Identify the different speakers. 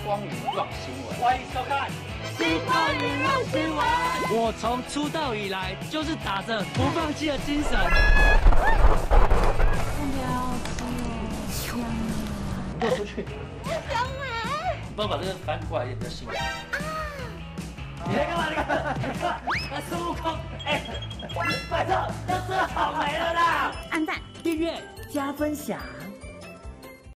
Speaker 1: 光娱乐新闻，
Speaker 2: 欢迎收看
Speaker 3: 星光娱乐新闻。
Speaker 2: 我从出道以来就是打着不放弃的精神。
Speaker 1: 给我出去！
Speaker 3: 小美，
Speaker 1: 帮我把这个翻过来一点比较新。
Speaker 2: 你在干嘛？你干嘛？孙悟空，哎，拜托，要吃草莓了啦！
Speaker 3: 按赞、
Speaker 2: 订阅、加分享。